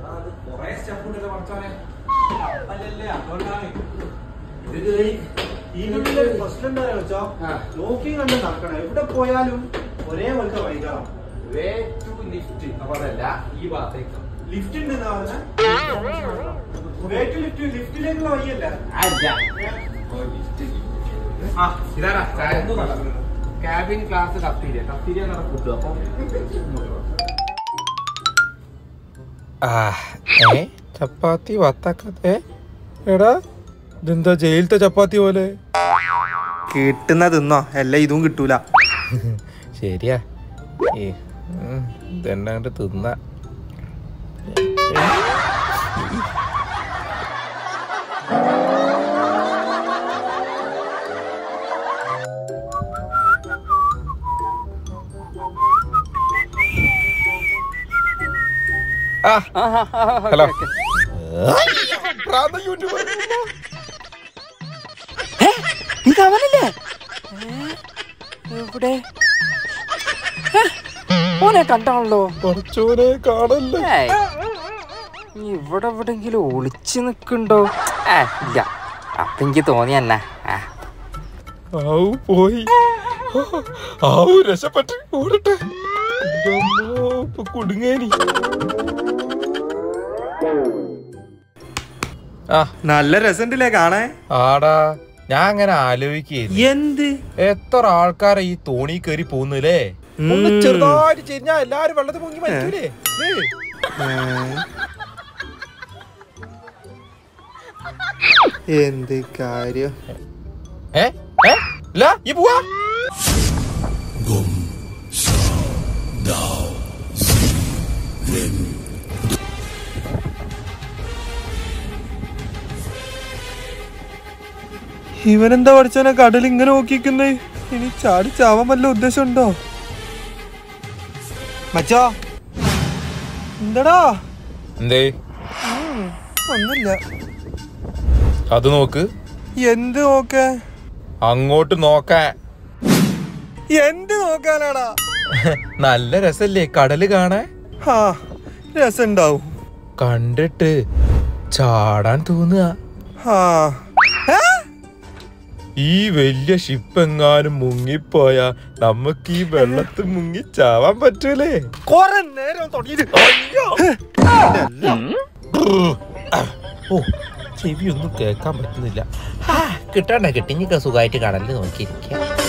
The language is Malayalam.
നോക്കി കണ്ട് നടക്കണം. എവിടെ പോയാലും ഒരേ പോലത്തെ വൈകാം. ഈ ഭാഗത്തേക്ക് ലിഫ്റ്റ് ഉണ്ട് ലിഫ്റ്റിലേക്കുള്ള വഴിയല്ല. ഇതാരാ ക്യാബിൻ ക്ലാസ് കഫ്റ്റീരിയ ഫുഡ്. അപ്പൊ ചപ്പാത്തി വത്താക്കത്തെ എടാ ഇതെന്താ ജയിലത്തെ ചപ്പാത്തി പോലെ കിട്ടുന്ന തിന്നോ, എല്ലാം ഇതും കിട്ടൂല. ശരിയാ ഇതെന്നെ തിന്ന ഹലോ ഇതവനല്ലേ എവിടെ ഓനെ കണ്ടാണല്ലോ. കുറച്ചോനെ കാണല്ലേ ഇവിടെ എവിടെങ്കിലും ഒളിച്ചു നിക്കണ്ടോ? ഇല്ല, അപ്പൊ എനിക്ക് തോന്നി തന്നെ. ആവു പോയി, ആവു രക്ഷപ്പെട്ട് ഓടട്ടെ. കുടുങ്ങേനി. നല്ല രസമുണ്ടല്ലേ കാണാൻ? ആടാ ഞാൻ അങ്ങനെ ആലോചിക്കുന്നു, എന്ത് എത്ര ആൾക്കാരെ ഈ തോണി കയറി പോകുന്നില്ലേ? ചെറുതായിട്ട് ചെരിഞ്ഞാ എല്ലാരും വെള്ളത്തിൽ മുങ്ങി മരിക്കൂലേ? എന്ത് കാര്യം? ഈ പോവാ ഇവനെന്താ പഠിച്ചവനെ കടൽ ഇങ്ങനെ നോക്കിക്കുന്നേ? ഇനി ചാടി ചാവാൻ വല്ല ഉദ്ദേശം ഉണ്ടോ? മച്ചോ എന്താടാ? എന്തേ? ഒന്നുമില്ല. അത് നോക്ക്. എന്ത് നോക്കാൻ? അങ്ങോട്ട് നോക്കാൻ. എന്ത് നോക്കാനാടാ? നല്ല രസല്ലേ കടല് കാണാൻ? ആ രസണ്ടാവും. കണ്ടിട്ട് ചാടാൻ തോന്നുക. ഈ വലിയ ഷിപ്പ് എങ്ങാനും മുങ്ങിപ്പോയാ നമുക്ക് ഈ വെള്ളത്തിൽ മുങ്ങി ചാവാൻ പറ്റൂലേ? കൊറേ നേരം തുടങ്ങിയിട്ട് ഓ ചെവി ഒന്നും കേൾക്കാൻ പറ്റുന്നില്ല. കിട്ടണ്ട കിട്ടി സുഖമായിട്ട് കടലിൽ നോക്കിയിരിക്കാം.